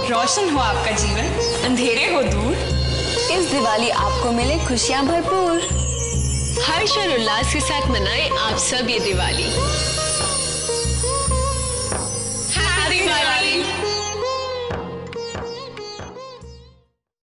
रोशन हो आपका जीवन, अंधेरे हो दूर। इस दिवाली आपको मिले खुशियां भरपूर। हर्ष और उल्लास के साथ मनाएं आप सब ये दिवाली।